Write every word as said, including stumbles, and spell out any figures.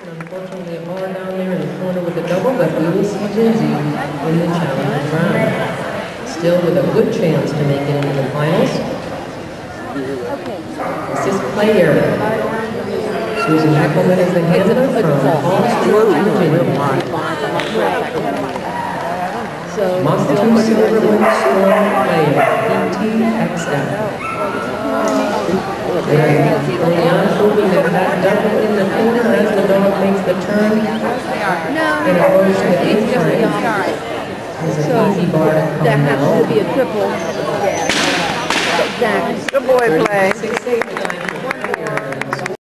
Unfortunately, a bar down there in the corner with a double, but we will see Jinsey in the challenge round. Still with a good chance to make it into the finals. Assist player. Susan Heckelman is the handler from Falls, Virginia. Monster Silverwood Strong player, E T X F. Leon hoping that that double in the finger as the dog makes the turn. And it goes to the eighth frame. There's an easy bar to come That has now. to be a triple. Yeah. Exactly. Good boy play. Six, eight,